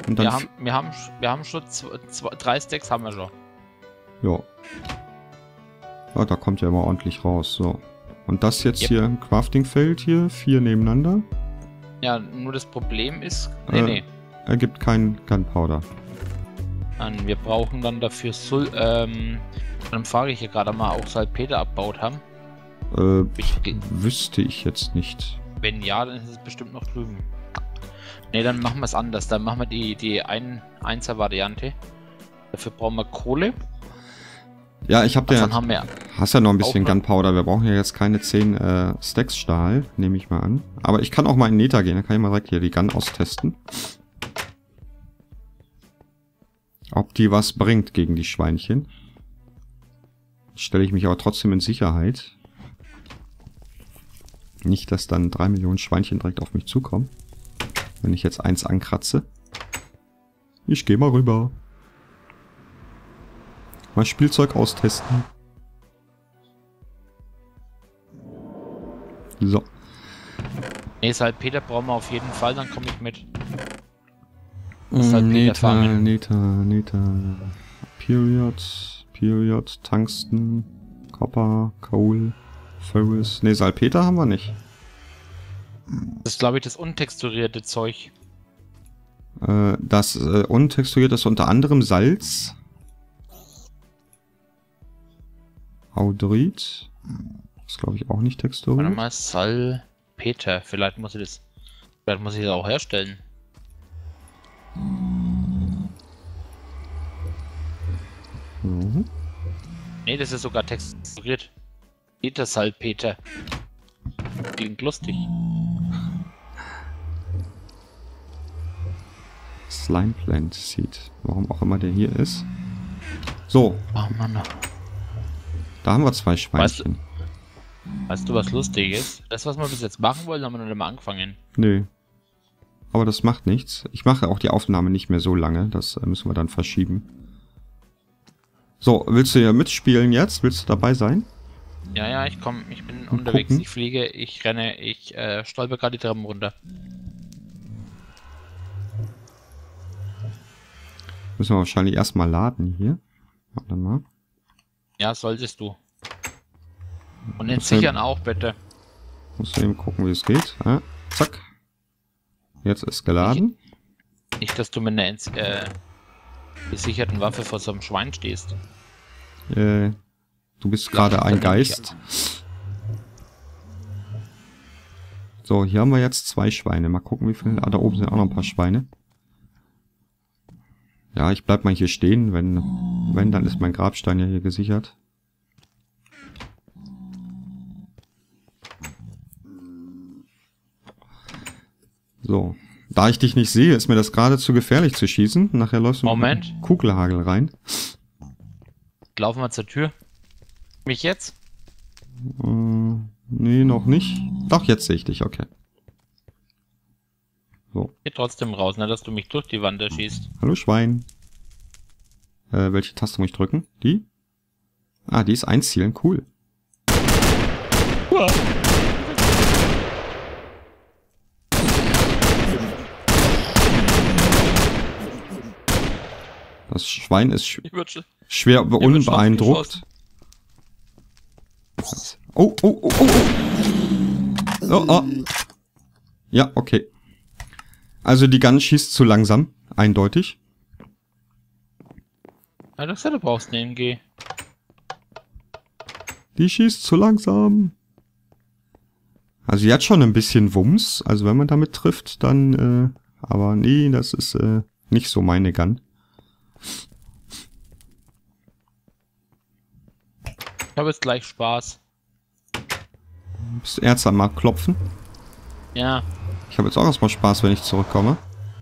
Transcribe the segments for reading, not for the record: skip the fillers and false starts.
Und dann wir haben schon 3 Stacks haben wir schon. ja. Ja, da kommt ja immer ordentlich raus. So. Und das jetzt hier im Crafting-Feld hier, 4 nebeneinander. Ja, nur das Problem ist... Nee. Ergibt kein Gunpowder. Wir brauchen dann dafür dann frage ich hier gerade mal, auch Salpeter abgebaut haben. Wüsste ich jetzt nicht. Wenn ja, dann ist es bestimmt noch drüben. Ne, dann machen wir es anders. Dann machen wir die 1er-Variante. Dafür brauchen wir Kohle. Ja, ich habe Davon haben wir hast ja noch ein bisschen Gunpowder. Wir brauchen ja jetzt keine 10 Stacks Stahl, nehme ich mal an. Aber ich kann auch mal in Nether gehen. Dann kann ich mal direkt hier die Gun austesten. Ob die was bringt gegen die Schweinchen. Stelle ich mich aber trotzdem in Sicherheit. Nicht, dass dann 3 Millionen Schweinchen direkt auf mich zukommen. Wenn ich jetzt eins ankratze. Ich gehe mal rüber. Mal Spielzeug austesten. So. Ne, Salpeter brauchen wir auf jeden Fall, dann komme ich mit. Nether. Period, Tungsten, Copper, Coal, Ferrous. Ne, Salpeter haben wir nicht. Das ist, glaube ich, das untexturierte Zeug. Das untexturierte ist unter anderem Salz. Audrit. Das glaube ich auch nicht texturiert. Warte mal, Salpeter. Vielleicht muss ich das auch herstellen. Mhm. Ne, das ist sogar texturiert. Salpeter. Klingt lustig. Slime Plant Seed. Warum auch immer der hier ist. So. Oh Mann. Da haben wir 2 Schweinchen. Weißt du, was lustig ist? Das, was wir bis jetzt machen wollen, haben wir noch nicht mal angefangen. Nö. Aber das macht nichts. Ich mache auch die Aufnahme nicht mehr so lange. Das müssen wir dann verschieben. So, willst du ja mitspielen jetzt? Willst du dabei sein? Ja, ich komme. Ich bin unterwegs. Gucken. Ich fliege, ich renne, ich stolper gerade die Treppen runter. Müssen wir wahrscheinlich erstmal laden hier. Warte mal. Ja, solltest du. Und entsichern auch, bitte. Muss eben gucken, wie es geht. Ja, zack. Jetzt ist geladen. Nicht, dass du mit einer gesicherten Waffe vor so einem Schwein stehst. Du bist gerade ein Geist. So, hier haben wir jetzt 2 Schweine. Mal gucken, wie viele. Ah, da oben sind auch noch ein paar Schweine. Ja, ich bleib mal hier stehen. Wenn, dann ist mein Grabstein ja hier gesichert. So. Da ich dich nicht sehe, ist mir das gerade zu gefährlich zu schießen. Nachher läufst du mit Kugelhagel rein. Laufen wir zur Tür. Mich jetzt? Nee, noch nicht. Doch, jetzt sehe ich dich, okay. So. Geh trotzdem raus, ne, dass du mich durch die Wand erschießt. Hallo Schwein. Welche Taste muss ich drücken? Die? Ah, die ist einzielen, cool. Das Schwein ist schwer unbeeindruckt. Oh. Oh. Ja, okay. Also die Gun schießt zu langsam. Eindeutig. Ja, du brauchst eine MG. Die schießt zu langsam. Also sie hat schon ein bisschen Wumms. Also wenn man damit trifft, dann... aber nee, das ist nicht so meine Gun. Ich habe jetzt gleich Spaß. Bist du Ärzte mal klopfen? Ja. Ich habe jetzt auch erstmal Spaß, wenn ich zurückkomme.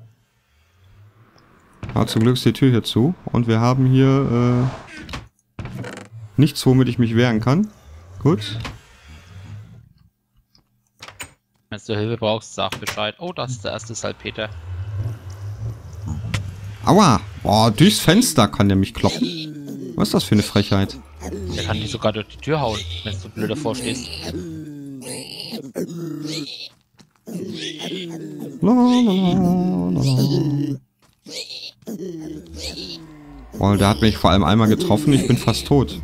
Aber zum Glück ist die Tür hier zu. Und wir haben hier nichts, womit ich mich wehren kann. Gut. Wenn du Hilfe brauchst, sag Bescheid. Oh, das ist der erste Salpeter. Aua! Boah, durchs Fenster kann der mich kloppen. Was ist das für eine Frechheit? Der kann dich sogar durch die Tür hauen, wenn du blöd davor stehst. Boah, der hat mich vor allem einmal getroffen, ich bin fast tot.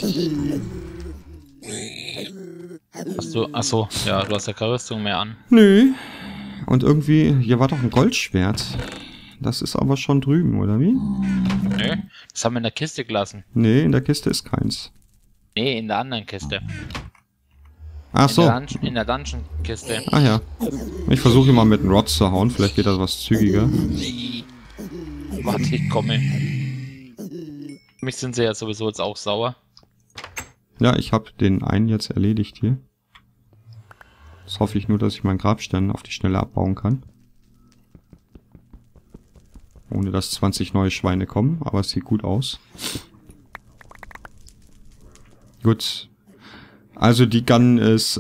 Hast du, achso, ja, du hast ja keine Rüstung mehr an. Nö. Und irgendwie, hier war doch ein Goldschwert. Das ist aber schon drüben, oder wie? Nö, das haben wir in der Kiste gelassen. Nee, in der Kiste ist keins. Nee, in der anderen Kiste. Ach so. In der Dungeon-Kiste. Ah ja. Ich versuche mal mit einem Rod zu hauen, vielleicht geht das was zügiger. Warte, ich komme. Mich sind sie ja sowieso jetzt auch sauer. Ja, ich habe den einen jetzt erledigt hier. Jetzt hoffe ich nur, dass ich meinen Grabstein auf die Schnelle abbauen kann. Ohne dass 20 neue Schweine kommen, aber es sieht gut aus. Gut. Also die Gun ist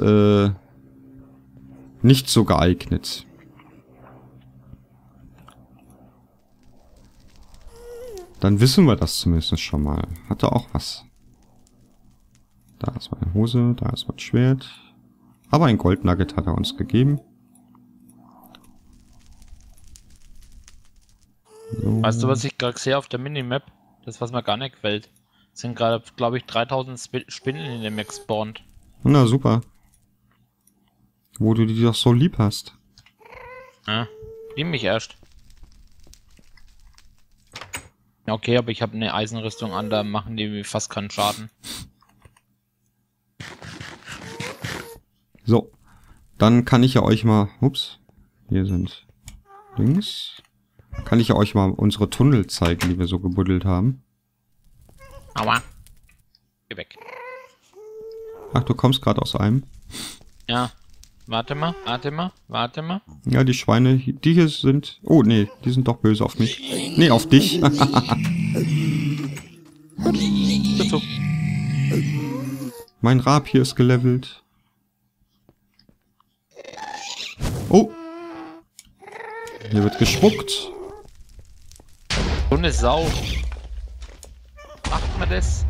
nicht so geeignet. Dann wissen wir das zumindest schon mal. Hatte auch was. Da ist meine Hose, da ist mein Schwert. Aber ein Goldnugget hat er uns gegeben. So. Weißt du, was ich gerade sehe auf der Minimap? Das, was mir gar nicht gefällt. Es sind gerade, glaube ich, 3000 Spinnen in dem Map gespawnt. Na super. Wo du die doch so lieb hast. Ja, lieb mich erst. Ja, okay, aber ich habe eine Eisenrüstung an, da machen die mir fast keinen Schaden. So. Dann kann ich ja euch mal... Ups. Hier sind Dings. Kann ich ja euch mal unsere Tunnel zeigen, die wir so gebuddelt haben. Aua. Geh weg. Ach, du kommst gerade aus einem. Ja. Warte mal, warte mal, warte mal. Ja, die Schweine, die hier sind... Oh, nee, die sind doch böse auf mich. Nee, auf dich. Bitte. Mein Rab hier ist gelevelt. Oh. Hier wird gespuckt. So eine Sau. Macht man das?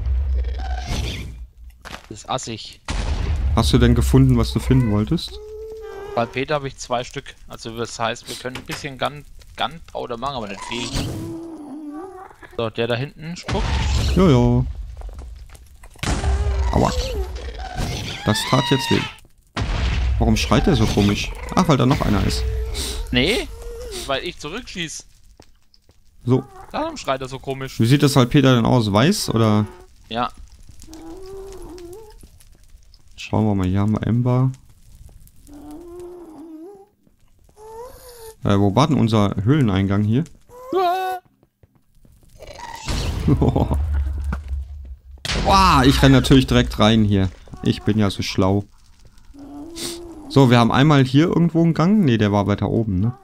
Das ist assig. Hast du denn gefunden, was du finden wolltest? Bei Peter habe ich 2 Stück. Also das heißt, wir können ein bisschen Gunpowder machen, aber nicht viel. So, der da hinten spuckt. Jojo. Aua. Das tat jetzt weh. Warum schreit der so komisch? Ach, weil da noch einer ist. Nee, weil ich zurückschieße. So. Darum schreit er so komisch. Wie sieht das halt Peter denn aus? Weiß oder? Ja. Schauen wir mal. Hier haben wir Ember. Wo war denn unser Höhleneingang hier? Wow, ich renne natürlich direkt rein hier. Ich bin ja so schlau. So, wir haben einmal hier irgendwo einen Gang. Ne, der war weiter oben, ne?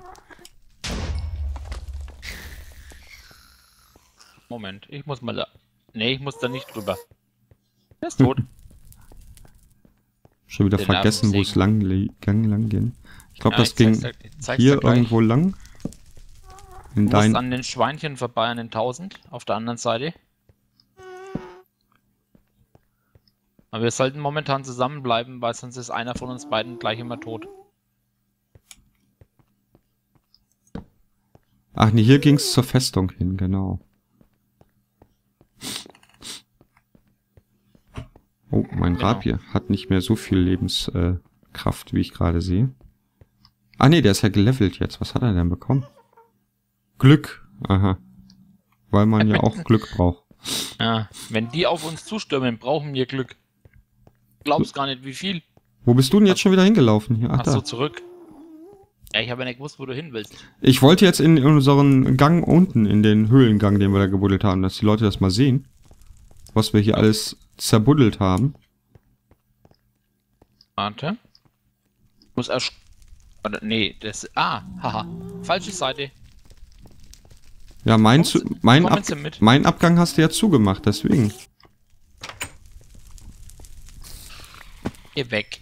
Moment, ich muss mal da. Nee, ich muss da nicht drüber. Der ist tot. Schon wieder Den vergessen, wo es lang ging. Ich glaube, das ging zeig's hier dir gleich. irgendwo lang. In Du musst an den Schweinchen vorbei, an den 1000, auf der anderen Seite. Aber wir sollten momentan zusammenbleiben, weil sonst ist einer von uns beiden gleich immer tot. Ach nee, hier ging es zur Festung hin, genau. Oh, mein Genau. Rapier hat nicht mehr so viel Lebenskraft, wie ich gerade sehe. Ah nee, der ist ja gelevelt jetzt. Was hat er denn bekommen? Glück. Aha. Weil man ja auch Glück braucht. Ja, wenn die auf uns zustürmen, brauchen wir Glück. Glaubst gar nicht, wie viel. Wo bist du denn jetzt schon wieder hingelaufen? Hier, ach Ach so, da. zurück. Ja, ich habe ja nicht gewusst, wo du hin willst. Ich wollte jetzt in unseren Gang unten, in den Höhlengang, den wir da gebuddelt haben, dass die Leute das mal sehen. Was wir hier alles zerbuddelt haben. Warte. Muss erst... Warte, nee, das... Ah, haha. Falsche Seite. Ja, kommen Sie mit? mein Abgang hast du ja zugemacht, deswegen. Geh weg.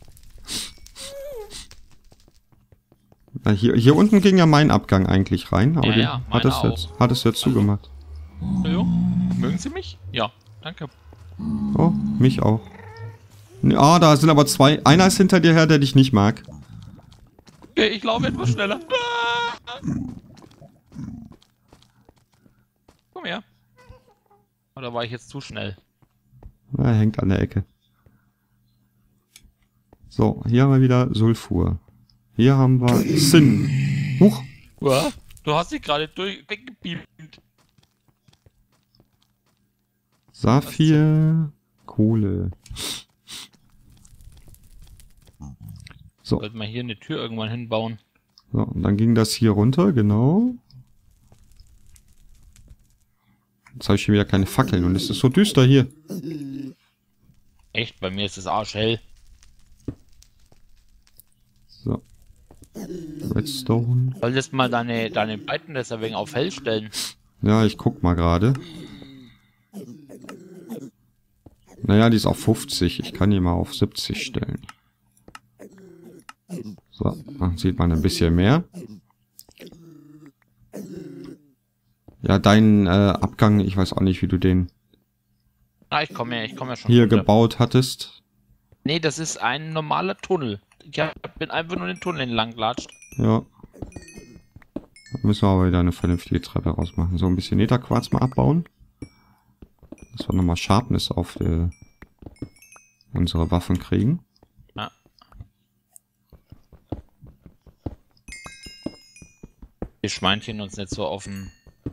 Na, hier unten ging ja mein Abgang eigentlich rein, aber Ja, den ja, meiner hattest du jetzt zugemacht. Jo. Mögen Sie mich? Ja, danke. Oh, mich auch. Ah, da sind aber zwei. Einer ist hinter dir her, der dich nicht mag. Okay, ich laufe etwas schneller. Komm her. Oder war ich jetzt zu schnell? Er hängt an der Ecke. So, hier haben wir wieder Sulfur. Hier haben wir Sinn. Huch! Was? Du hast dich gerade weggebeamt. Saphir, Kohle. So. Sollten wir hier eine Tür irgendwann hinbauen. So, und dann ging das hier runter, genau. Jetzt habe ich schon wieder keine Fackeln und es ist so düster hier. Echt? Bei mir ist es arschhell. So. Redstone. Solltest mal deine Brightness ein wenig auf hell stellen. Ja, ich guck mal gerade. Naja, die ist auf 50. Ich kann die mal auf 70 stellen. So, dann sieht man ein bisschen mehr. Ja, dein Abgang, ich weiß auch nicht, wie du den Ah, ich komme ja schon hier runter. gebaut hattest. Nee, das ist ein normaler Tunnel. Ich bin einfach nur den Tunnel entlang gelatscht. Ja. Da müssen wir aber wieder eine vernünftige Treppe rausmachen. So, ein bisschen Netherquarz mal abbauen. Dass wir nochmal Sharpness auf unsere Waffen kriegen. Ja. Die Schweinchen uns nicht so auf dem...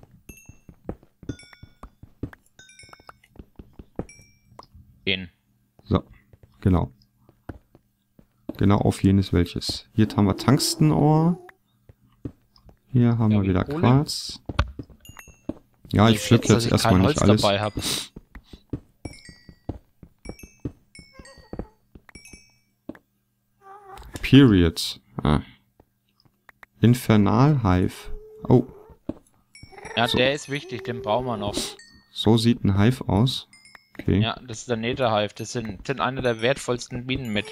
gehen. So, genau. Genau auf jenes welches. Hier haben wir Tungstenohr. Hier haben Ja, wir wie wieder Kohle. Quarz. Ja, ich pflück dass jetzt ich erstmal kein nicht Holz alles. dabei habe. Period. Ah. Infernal Hive. Oh, Ja, So. der ist wichtig, den brauchen wir noch. so sieht ein Hive aus. Okay. Ja, das ist der Netherhive. Das sind einer der wertvollsten Bienen mit.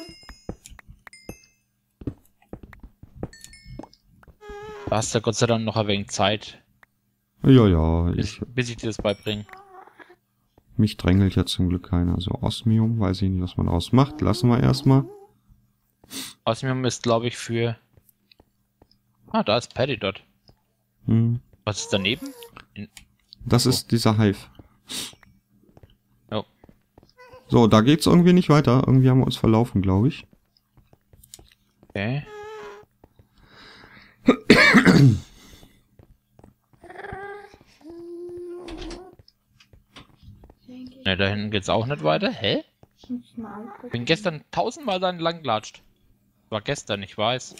Da hast du Gott sei Dank noch ein wenig Zeit, Ja, ja, bis ich dir das beibringe. mich drängelt ja zum Glück keiner. Also Osmium, weiß ich nicht, was man daraus macht. Lassen wir erstmal. Osmium ist, glaube ich, für... Ah, da ist Paddy dort. Hm. Was ist daneben? Das ist dieser Hive. Oh. So, da geht's irgendwie nicht weiter. Irgendwie haben wir uns verlaufen, glaube ich. Okay. Ne, da hinten geht's auch nicht weiter. Hä? Bin gestern 1000-mal da entlang gelatscht. War gestern, ich weiß.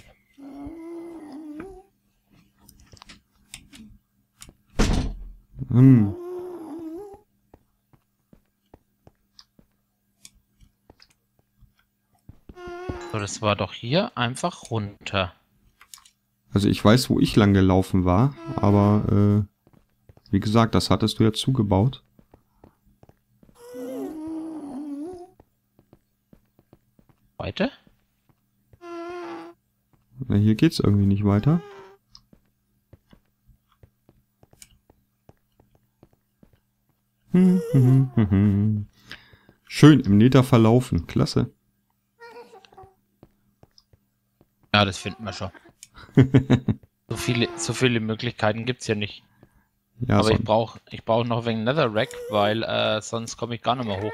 Hm. So, das war doch hier einfach runter. Also ich weiß, wo ich lang gelaufen war, aber wie gesagt, das hattest du ja zugebaut. Weiter? Na, hier geht's irgendwie nicht weiter. Schön im Nether verlaufen. Klasse. Ja, das finden wir schon. So viele Möglichkeiten gibt's ja nicht. Ja, Aber so, ich brauch noch ein wenig Netherrack, weil sonst komme ich gar nicht mehr hoch.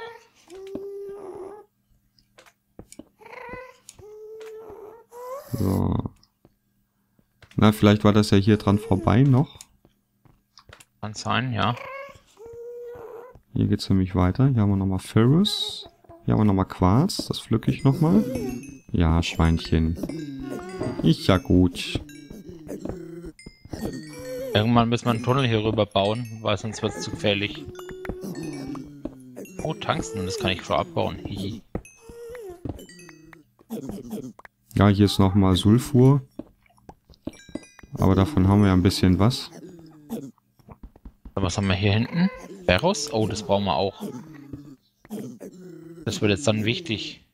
so. Na, vielleicht war das ja hier dran vorbei noch. Kann sein, ja. Hier geht's nämlich weiter. Hier haben wir nochmal Ferrous. Hier haben wir nochmal Quarz. Das pflücke ich nochmal. Ja, Schweinchen. Ich ja gut. Irgendwann müssen wir einen Tunnel hier rüber bauen, weil sonst wird's zu gefährlich. Oh, Tungsten, das kann ich schon abbauen. Hihi. Ja, hier ist nochmal Sulfur. Aber davon haben wir ja ein bisschen was. So, was haben wir hier hinten? Ferros? Oh, das brauchen wir auch. Das wird jetzt dann wichtig.